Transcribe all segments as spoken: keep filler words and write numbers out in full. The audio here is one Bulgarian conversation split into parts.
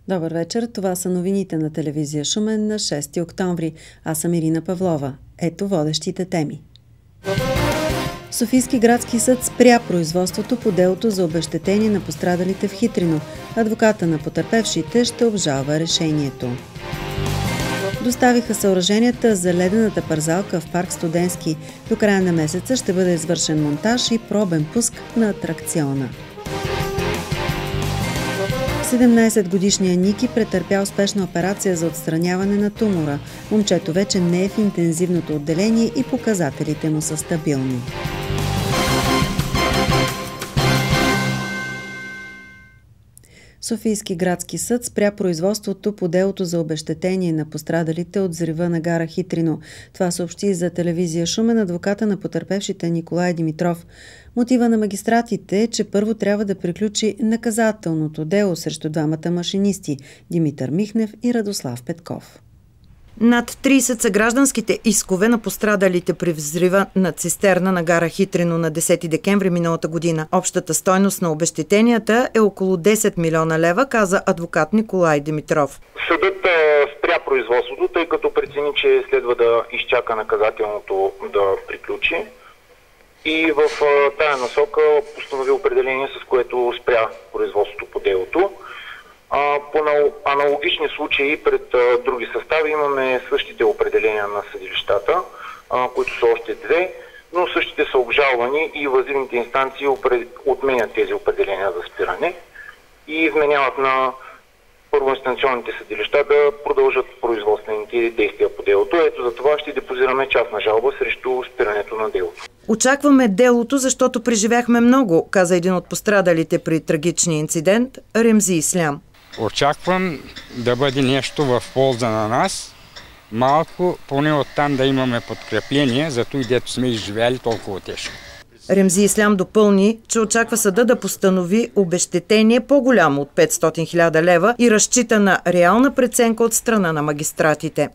Добър вечер, това са новините на телевизия Шумен на шести октомври. Аз съм Ирина Павлова. Ето водещите теми. Софийски градски съд спря производството по делото за обезщетение на пострадалите в Хитрино. Адвоката на потърпевшите ще обжалва решението. Доставиха съоръженията за ледената парзалка в парк Студентски. До края на месеца ще бъде извършен монтаж и пробен пуск на атракциона. седемнайсетгодишният Ники претърпя успешна операция за отстраняване на тумора. Момчето вече не е в интензивното отделение и показателите му са стабилни. Софийски градски съд спря производството по делото за обезщетение на пострадалите от взрива на гара Хитрино. Това съобщи за телевизия Шумен адвоката на потърпевшите Николай Димитров. Мотива на магистратите е, че първо трябва да приключи наказателното дело срещу двамата машинисти – Димитър Михнев и Радослав Петков. Над трийсет са гражданските искове на пострадалите при взрива на цистерна на гара Хитрино на десети декември миналата година. Общата стойност на обезщетенията е около десет милиона лева, каза адвокат Николай Димитров. Съдът спря производството, тъй като прецени, че следва да изчака наказателното да приключи. И в тая насока постанови определение, с което спря производството по делото. По аналогични случаи пред други състави имаме същите определения на съдилищата, които са още две, но същите са обжалвани и въззивните инстанции отменят тези определения за спиране и вменяват на първоинстанционните съдилища да продължат производствените действия по делото. Ето за това ще депозираме частна жалба срещу спирането на делото. Очакваме делото, защото преживяхме много, каза един от пострадалите при трагичния инцидент Ремзи Ислям. Очаквам да бъде нещо в полза на нас, малко, поне оттам да имаме подкрепление, зато и дето сме изживяли толкова тежко. Ремзи Ислям допълни, че очаква съда да постанови обезщетение по-голямо от петстотин хиляди лева и разчита на реална преценка от страна на магистратите.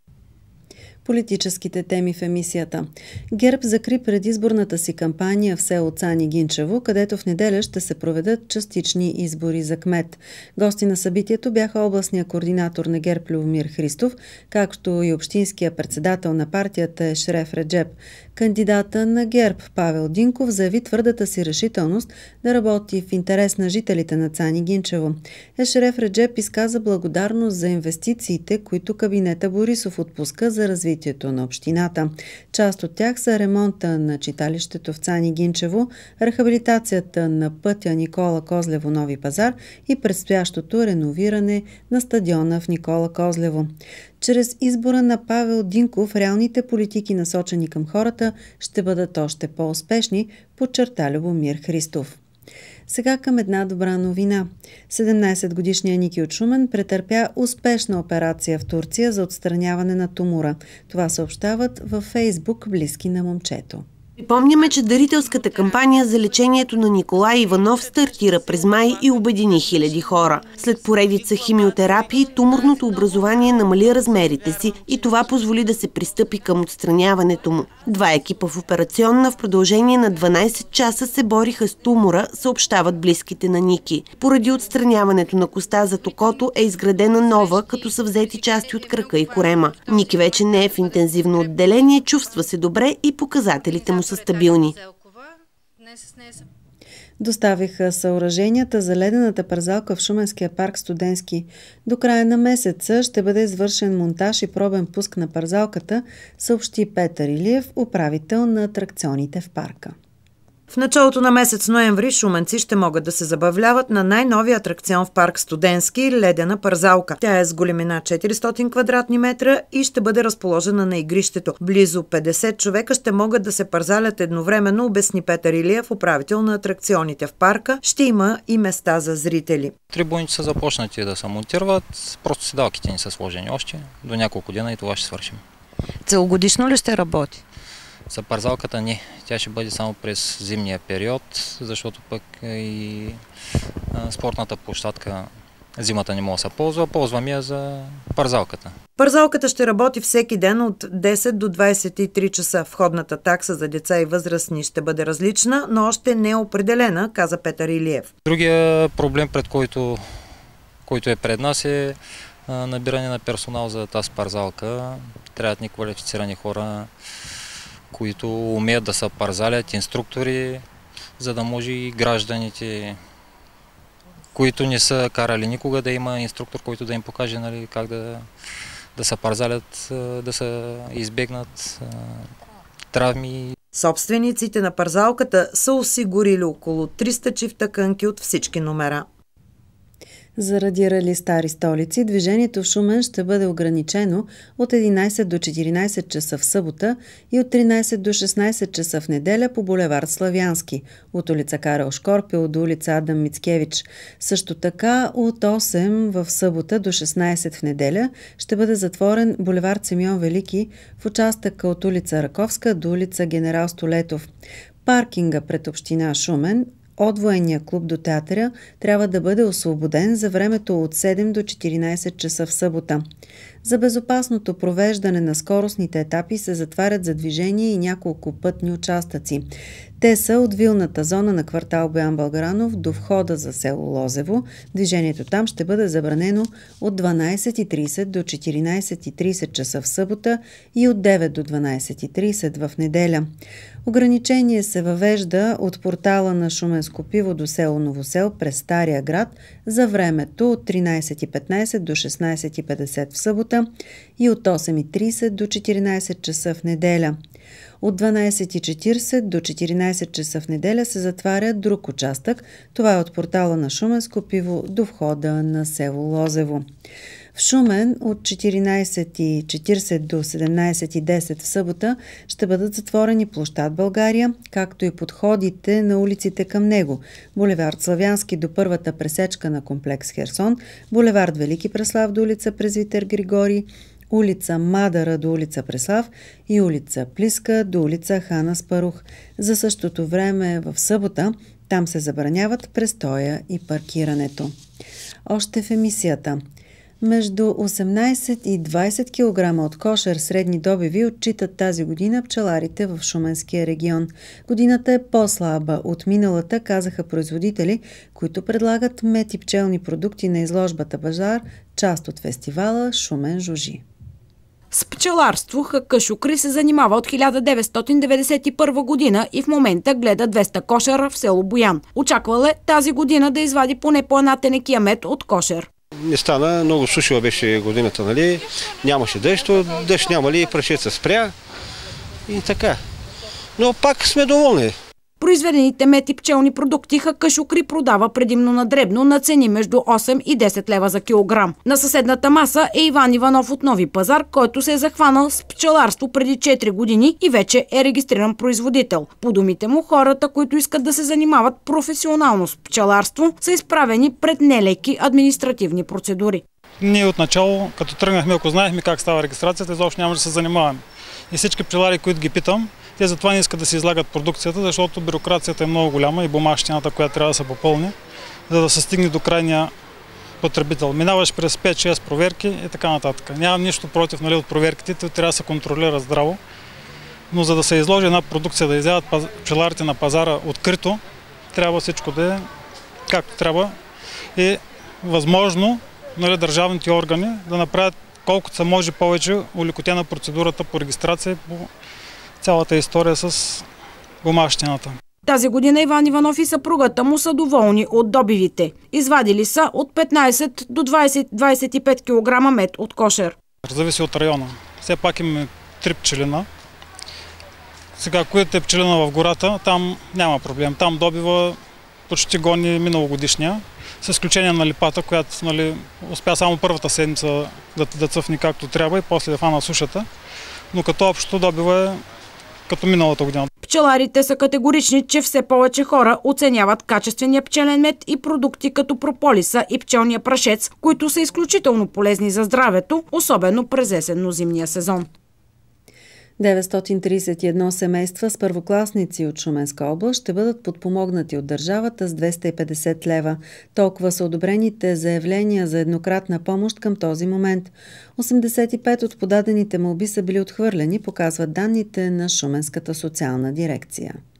Политическите теми в емисията. ГЕРБ закри предизборната си кампания в село Цани Гинчево, където в неделя ще се проведат частични избори за кмет. Гости на събитието бяха областния координатор на ГЕРБ Любомир Христов, както и общинския председател на партията Ешереф Реджеп. Кандидата на ГЕРБ Павел Динков заяви твърдата си решителност да работи в интерес на жителите на Цани Гинчево. Ешереф Реджеп изказа благодарност за инвестициите, които кабинета Борисов отпуска за развитието на общината. Част от тях са ремонта на читалището в Цани Гинчево, рехабилитацията на пътя Никола Козлево-Нови пазар и предстоящото реновиране на стадиона в Никола Козлево. Чрез избора на Павел Динков реалните политики, насочени към хората, ще бъдат още по-успешни, подчерта Любомир Христов. Сега към една добра новина. седемнайсетгодишният Ники от Шумен претърпя успешна операция в Турция за отстраняване на тумора. Това съобщават във Фейсбук близки на момчето. Припомняме, че дарителската кампания за лечението на Николай Иванов стартира през май и обедини хиляди хора. След поредица химиотерапии, туморното образование намали размерите си и това позволи да се пристъпи към отстраняването му. Два екипа в операционна в продължение на дванайсет часа се бориха с тумора, съобщават близките на Ники. Поради отстраняването на коста зад окото е изградена нова, като са взети части от крака и корема. Ники вече не е в интензивно отделение, чувства се добре и показателите му са стабилни. Доставиха съоръженията за ледената парзалка в Шуменския парк Студентски. До края на месеца ще бъде извършен монтаж и пробен пуск на парзалката, съобщи Петър Илиев, управител на атракционите в парка. В началото на месец ноември шуменци ще могат да се забавляват на най-новия атракцион в парк Студентски – ледена парзалка. Тя е с големина четиристотин квадратни метра и ще бъде разположена на игрището. Близо петдесет човека ще могат да се парзалят едновременно, обясни Петър Илиев, управител на атракционите в парка. Ще има и места за зрители. Трибуните са започнати да се монтират, просто седалките ни са сложени още. До няколко дена и това ще свършим. Целогодишно ли ще работи? За парзалката не. Тя ще бъде само през зимния период, защото пък и спортната площадка зимата не може да се ползва. Ползваме я за парзалката. Парзалката ще работи всеки ден от десет до двайсет и три часа. Входната такса за деца и възрастни ще бъде различна, но още не е определена, каза Петър Илиев. Другия проблем, пред който който е пред нас, е набиране на персонал за тази парзалка. Трябват ни квалифицирани хора, които умеят да се парзалят, инструктори, за да може и гражданите, които не са карали никога, да има инструктор, който да им покаже, нали, как да, да се парзалят, да се избегнат травми. Собствениците на парзалката са осигурили около триста чифта кънки от всички номера. Заради рали Стари столици, движението в Шумен ще бъде ограничено от единайсет до четиринайсет часа в събота и от тринайсет до шестнайсет часа в неделя по булевард Славянски, от улица Карл Шкорпил до улица Адам Мицкевич. Също така от осем в събота до шестнайсет в неделя ще бъде затворен булевард Симеон Велики в участъка от улица Раковска до улица Генерал Столетов. Паркинга пред община Шумен от военния клуб до театъра трябва да бъде освободен за времето от седем до четиринайсет часа в събота. За безопасното провеждане на скоростните етапи се затварят за движение и няколко пътни участъци. Те са от вилната зона на квартал Боян Българанов до входа за село Лозево. Движението там ще бъде забранено от дванайсет и трийсет до четиринайсет и трийсет часа в събота и от девет до дванайсет и трийсет в неделя. Ограничение се въвежда от портала на Шуменско пиво до село Новосел през Стария град за времето от тринайсет и петнайсет до шестнайсет и петдесет в събота и от осем и трийсет до четиринайсет часа в неделя. От дванайсет и четирийсет до четиринайсет часа в неделя се затваря друг участък. Това е от портала на Шуменско пиво до входа на село Лозево. В Шумен от четиринайсет и четирийсет до седемнайсет и десет в събота ще бъдат затворени площад България, както и подходите на улиците към него. Булевард Славянски до първата пресечка на комплекс Херсон, булевард Велики Преслав до улица Презвитер Григорий, улица Мадара до улица Преслав и улица Плиска до улица Хана Спарух. За същото време в събота там се забраняват престоя и паркирането. Още в емисията. Между осемнайсет и двайсет килограма от кошер средни добиви отчитат тази година пчеларите в Шуменския регион. Годината е по-слаба от миналата, казаха производители, които предлагат мед и пчелни продукти на изложбата Базар, част от фестивала Шумен жужи. С пчеларство Хъкка Шукри се занимава от хиляда деветстотин деветдесет и първа година и в момента гледа двеста кошера в село Боян. Очаквал е тази година да извади поне по една тенекия мед от кошер. Не стана, много сушила беше годината, нали? Нямаше дъжд, дъжд няма ли, прашеца спря и така. Но пак сме доволни. Произведените мед и пчелни продукти Хъкка Шукри продава предимно на дребно на цени между осем и десет лева за килограм. На съседната маса е Иван Иванов от Нови пазар, който се е захванал с пчеларство преди четири години и вече е регистриран производител. По думите му, хората, които искат да се занимават професионално с пчеларство, са изправени пред нелеки административни процедури. Ние отначало, като тръгнахме, ако знаехме как става регистрацията, изобщо нямаше да се занимаваме. И всички пчелари, които ги питам, те затова не искат да се излагат продукцията, защото бюрокрацията е много голяма и бумащината, която трябва да се попълни, за да се стигне до крайния потребител. Минаваш през пет-шест проверки и така нататък. Нямам нищо против, нали, от проверките, трябва да се контролира здраво, но за да се изложи една продукция, да изяват пчеларите на пазара открито, трябва всичко да е както трябва и възможно, нали, държавните органи да направят колкото се може повече улекотена процедурата по регистрация по цялата история с бумащината. Тази година Иван Иванов и съпругата му са доволни от добивите. Извадили са от петнайсет до двайсет до двайсет и пет килограма мед от кошер. Зависи от района. Все пак имаме три пчелина. Сега, която е пчелина в гората, там няма проблем. Там добива почти гони миналогодишния, с изключение на липата, която, нали, успя само първата седмица да, да цъфни както трябва и после да фана сушата. Но като общо добива е като миналата година. Пчеларите са категорични, че все повече хора оценяват качествения пчелен мед и продукти като прополиса и пчелния прашец, които са изключително полезни за здравето, особено през есенно-зимния сезон. деветстотин трийсет и едно семейства с първокласници от Шуменска област ще бъдат подпомогнати от държавата с двеста и петдесет лева. Толкова са одобрените заявления за еднократна помощ към този момент. осемдесет и пет от подадените молби са били отхвърлени, показват данните на Шуменската социална дирекция.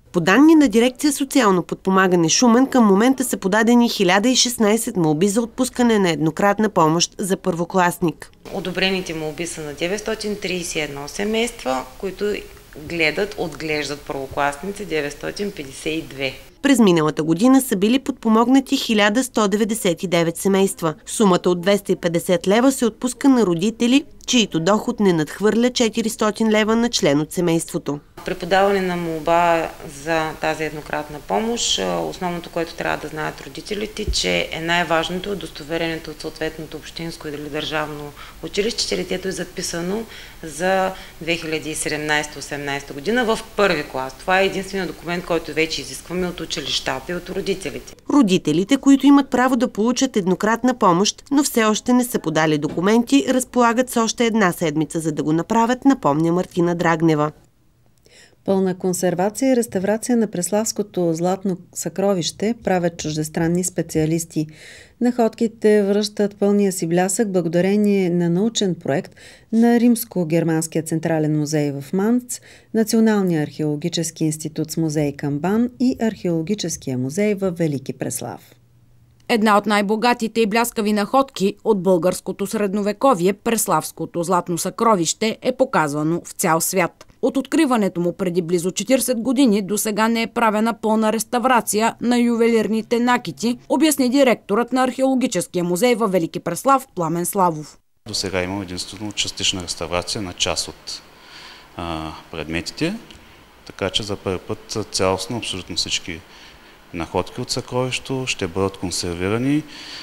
По данни на дирекция социално подпомагане Шумен, към момента са подадени хиляда и шестнадесет молби за отпускане на еднократна помощ за първокласник. Одобрените молби са на деветстотин тридесет и едно семейства, които гледат, отглеждат първокласници деветстотин петдесет и две. През миналата година са били подпомогнати хиляда сто деветдесет и девет семейства. Сумата от двеста и петдесет лева се отпуска на родители, чието доход не надхвърля четиристотин лева на член от семейството. При подаване на молба за тази еднократна помощ, основното, което трябва да знаят родителите, че е най-важното удостоверението от съответното общинско или държавно училище, че детето е записано за две хиляди и седемнадесета осемнадесета година в първи клас. Това е единственият документ, който вече изискваме от училищата и от родителите. Родителите, които имат право да получат еднократна помощ, но все още не са подали документи, разполагат с още една седмица, за да го направят, напомня Мартина Драгнева. Пълна консервация и реставрация на Преславското златно съкровище правят чуждестранни специалисти. Находките връщат пълния си блясък благодарение на научен проект на Римско-германския централен музей в Манц, Националния археологически институт с музей Камбан и Археологическия музей в Велики Преслав. Една от най-богатите и бляскави находки от българското средновековие, Преславското златно съкровище, е показвано в цял свят. От откриването му преди близо четиридесет години до сега не е правена пълна реставрация на ювелирните накити, обясни директорът на Археологическия музей във Велики Преслав Пламен Славов. До сега има единствено частична реставрация на част от а, предметите, така че за първи път цялостно абсолютно всички находки от съкровището ще бъдат консервирани,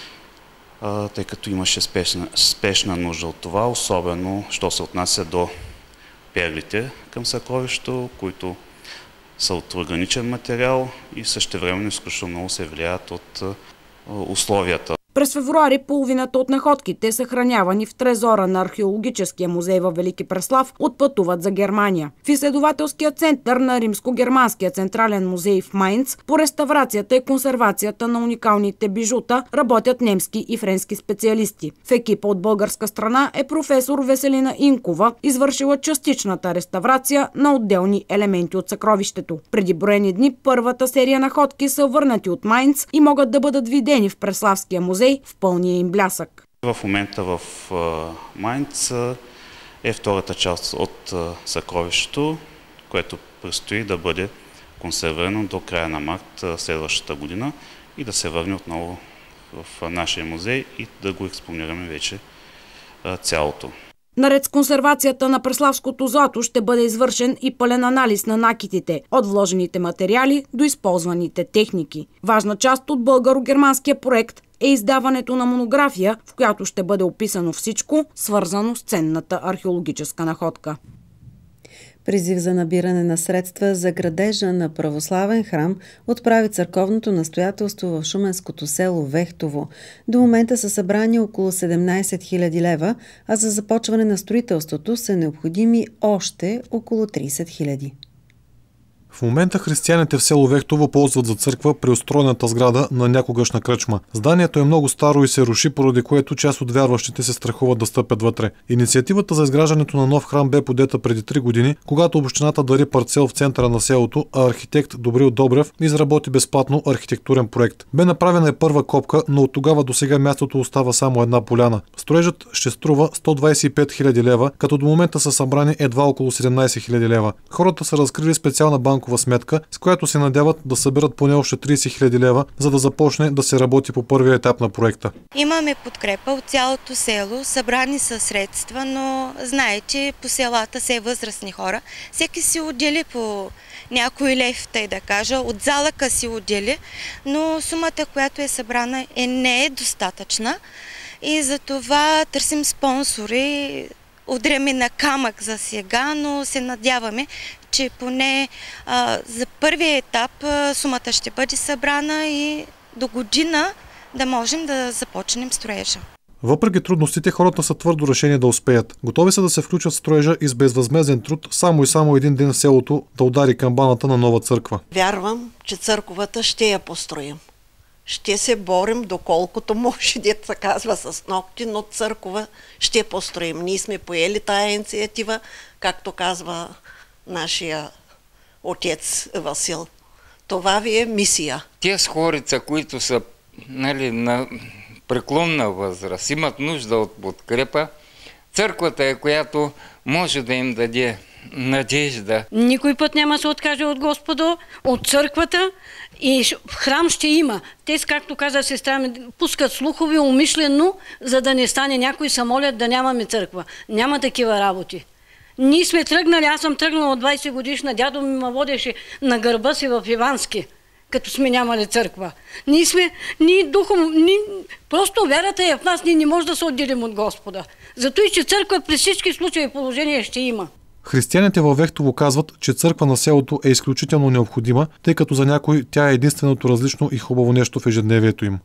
а, тъй като имаше спешна, спешна нужда от това, особено що се отнася до перлите към съкровището, които са от органичен материал и същевременно изключително много се влияят от а, условията. През февруари половината от находките, съхранявани в трезора на Археологическия музей във Велики Преслав, отпътуват за Германия. В изследователския център на Римско-германския централен музей в Майнц по реставрацията и консервацията на уникалните бижута работят немски и френски специалисти. В екипа от българска страна е професор Веселина Инкова, извършила частичната реставрация на отделни елементи от съкровището. Преди броени дни първата серия находки са върнати от Майнц и могат да бъдат видени в Преславския музей в пълния им блясък. В момента в Майнц е втората част от съкровището, което предстои да бъде консервирано до края на март следващата година и да се върне отново в нашия музей и да го експонираме вече цялото. Наред с консервацията на Преславското злато ще бъде извършен и пълен анализ на накитите, от вложените материали до използваните техники. Важна част от българо-германския проект е издаването на монография, в която ще бъде описано всичко, свързано с ценната археологическа находка. Призив за набиране на средства за градежа на православен храм отправи църковното настоятелство в шуменското село Вехтово. До момента са събрани около седемнадесет хиляди лева, а за започване на строителството са необходими още около тридесет хиляди. В момента християните в село Вехтово ползват за църква преустроената сграда на някогашна кръчма. Зданието е много старо и се руши, поради което част от вярващите се страхуват да стъпят вътре. Инициативата за изграждането на нов храм бе подета преди три години, когато общината дари парцел в центъра на селото, а архитект Добрил Добрев изработи безплатно архитектурен проект. Бе направена е първа копка, но от тогава до сега мястото остава само една поляна. Строежът ще струва сто двадесет и пет хиляди лева, като до момента са събрани едва около седемнадесет хиляди лева. Хората са разкрили специална банкова сметка, с която се надяват да съберат поне още тридесет хиляди лева, за да започне да се работи по първия етап на проекта. Имаме подкрепа от цялото село, събрани са средства, но знаете, по селата се възрастни хора. Всеки си отдели по някой лев, тъй да кажа, от залъка си отдели, но сумата, която е събрана, е, не е достатъчна и затова търсим спонсори. Удряме на камък за сега, но се надяваме, че поне а, за първия етап а, сумата ще бъде събрана и до година да можем да започнем строежа. Въпреки трудностите, хората са твърдо решени да успеят. Готови са да се включат в строежа и с безвъзмезден труд, само и само един ден в селото да удари камбаната на нова църква. Вярвам, че църквата ще я построим. Ще се борим доколкото може, дето се казва с ногти, но църква ще построим. Ние сме поели тая инициатива, както казва нашия отец Васил. Това ви е мисия. Те с хорица, които са, нали, на преклонна възраст, имат нужда от подкрепа. Църквата е, която може да им даде надежда. Никой път няма се откаже от Господа, от църквата и храм ще има. Те, както каза сестра ми, пускат слухови умишлено, за да не стане някой се молят да нямаме църква. Няма такива работи. Ние сме тръгнали, аз съм тръгнала от двайсет годишна, дядо ми ме водеше на гърба си в Ивански, като сме нямали църква. Ние сме, ние духом, ние, просто вярата е в нас, ние не можем да се отделим от Господа. Зато и че църква при всички случаи и положения ще има. Християните във Вехтово казват, че църква на селото е изключително необходима, тъй като за някой тя е единственото различно и хубаво нещо в ежедневието им.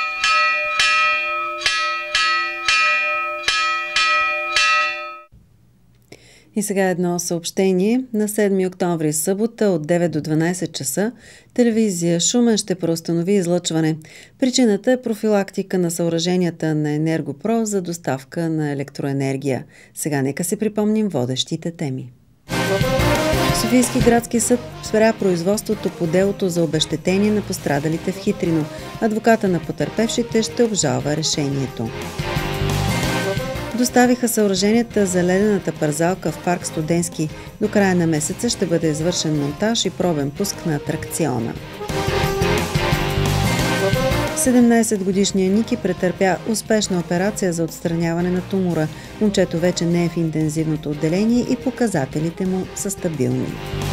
И сега едно съобщение. На седми октомври, събота от девет до дванайсет часа телевизия Шумен ще преустанови излъчване. Причината е профилактика на съоръженията на Енергопро за доставка на електроенергия. Сега нека си припомним водещите теми. Софийски градски съд спря производството по делото за обезщетение на пострадалите в Хитрино. Адвоката на потърпевшите ще обжалва решението. Доставиха съоръженията за ледената парзалка в парк Студентски. До края на месеца ще бъде извършен монтаж и пробен пуск на атракциона. седемнайсетгодишният Ники претърпя успешна операция за отстраняване на тумора. Момчето вече не е в интензивното отделение и показателите му са стабилни.